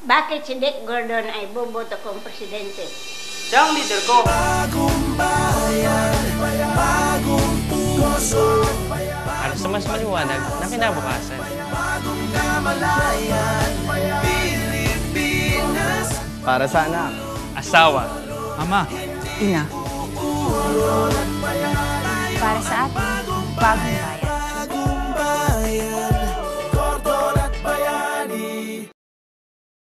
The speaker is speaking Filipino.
Bakit si Dick Gordon ay boboto kong presidente? Siya ang leader ko. Bagong bayan, bagong puso. Para sa mas maliwanag na kinabukasan. Bagong kamalayan, Pilipinas. Para sa anak, Asawa. Ama. Ina. Para sa ating bagong bayan. Bagong bayan.